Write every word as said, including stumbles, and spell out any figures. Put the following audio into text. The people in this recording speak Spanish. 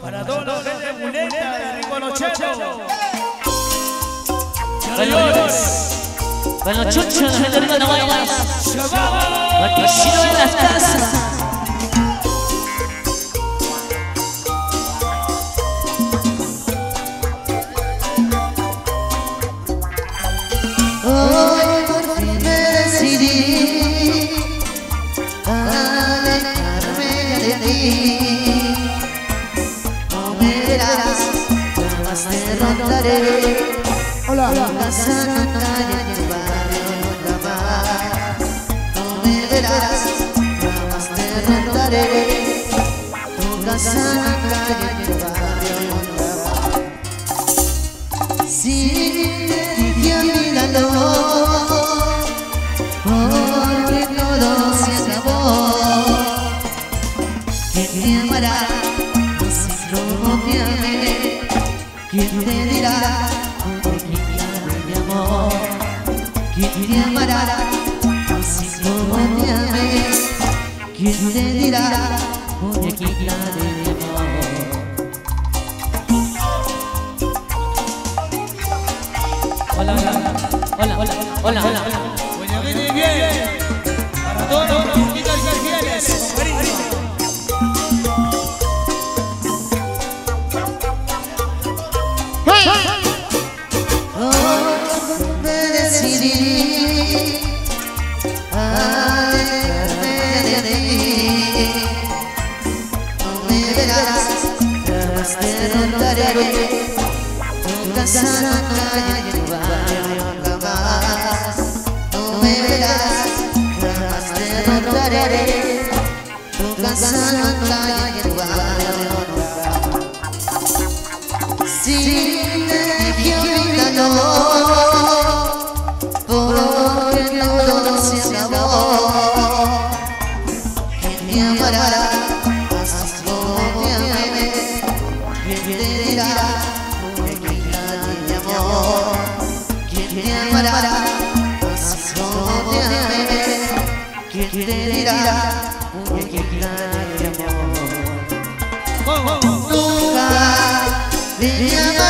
Para toda la gente muleta de Rico Nochero. Con los chuchos, la gente rica no vaya más. Con el chino de las casas. Hoy por fin me decidí a alejarme de ti. No me verás, jamás te rondaré. Hola. Tu casa no cae en tu barrio nunca más. No me verás, jamás te rondaré. Tu casa no cae en tu barrio nunca más. Si te dije olvídalo, porque todo se acabó. ¿Quién te amará? No sé cómo te amé. ¿Quién te dirá? ¿Quién te amará? Así como te amé. ¿Quién te dirá? Muñequita de amor. Hola, hola, hola, hola, hola, hola. Oye, viene bien. Para todos los muñequitos y fieles. Decidí alejarme de ti. No me verás, jamás te rondaré. Tu casa no cae en tu barrio jamás. No me verás, jamás te rondaré. Tu casa no cae en tu barrio jamás. Si te dije olvídalo, porque todo se acabó. ¿Quién te amará? Así como te amé. ¿Quién te dirá? Muñequita de amor. ¿Quién te amará? Así como te amé. ¿Quién te dirá? Muñequita de amor. Nunca me amarás.